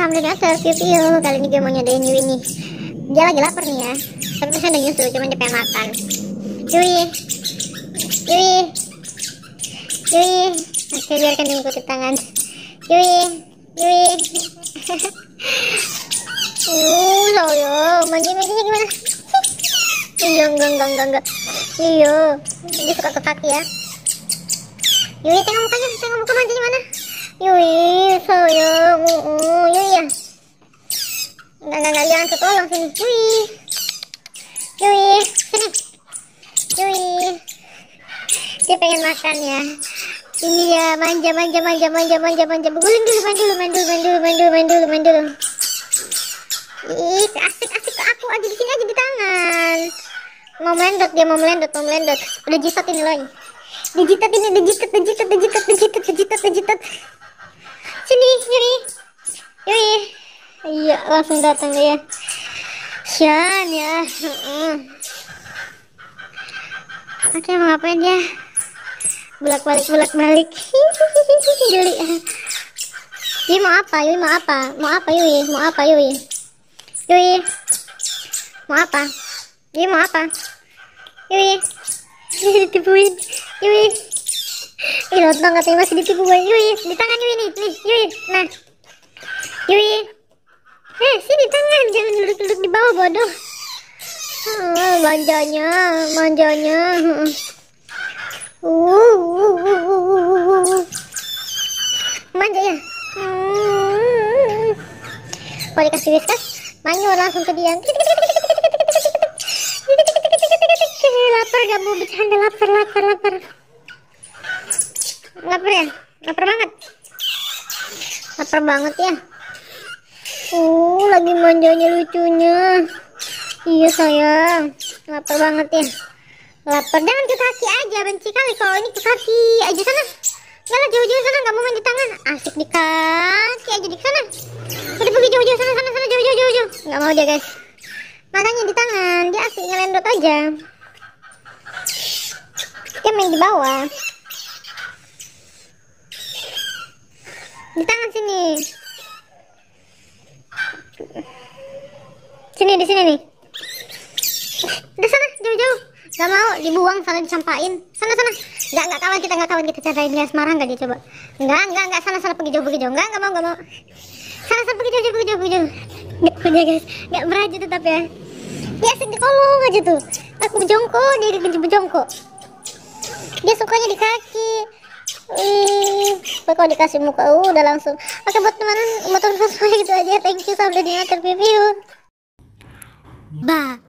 salam donatur piu. Kali ini gue mau nyodain Yui nih. Dia lagi lapar nih ya. Tapi saya udah nyusul, cuman dia pengen makan. Yui. Oke, biarkan dia ngikutin tangan. Yui. Sayang, manja-manjanya gimana? Enggak. Iya, dia suka ke kaki ya. Yui, tengok muka manjanya mana? Yui, sayang, Yui ya. Enggak, jangan ketolong sini. Yui, sini. Yui, dia pengen makan ya. Ini ya, manja. Guling dulu, main dulu. Ih, asik aku aja di sini aja di tangan. Mau melendot. Udah jitot ini loh. Dijitat. Sini. Yui. Iya, langsung datang dia. Sian ya. Oke, mau ngapain dia? Bolak balik. Juli. Yui mau apa? Yui? Mau apa? Yui? Mau apa? Yui? Ditipuin. Yui. Ih, lontong katanya masih ditipu gue. Yui, di tangan Yui nih. Yui. Nah. Yui. Sini tangan, jangan duduk di bawah bodoh. Manjanya. Manja ya. Kalau dikasih whiskas, manyur langsung ke dia. Lapar, gak mau bercanda, lapar. Lapar ya? Lapar banget ya. Lagi manjanya lucunya. Iya sayang, lapar banget ya. Jangan ke kaki aja, benci kali kalau ini ke kaki aja sana. Enggak lah, jauh-jauh sana, nggak mau main di tangan. Asik di kaki aja di sana. Udah pergi jauh-jauh sana, jauh. Nggak mau dia guys. Makanya di tangan, dia asik ngelendot aja. Dia main di bawah. Di tangan sini. Di sini nih. Udah sana, jauh-jauh. Gak mau, dibuang, sana disampain. Sana. Gak kawan kita carain dia. Marah gak dia coba? Enggak, sana pergi jauh. Enggak mau. Sana pergi jauh. Gak punya guys, gak beraju tetap ya. Dia asik di kolong aja tuh. Aku berjongkok, dia berjongkok. Dia sukanya di kaki. Kalau dikasih muka udah langsung. Oke, buat teman-teman semuanya gitu aja. Thank you, sampai di review. Bye.